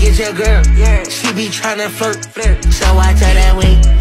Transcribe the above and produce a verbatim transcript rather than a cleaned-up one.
get your girl. Yeah. She be tryna flirt, flirt. So I tell that wait.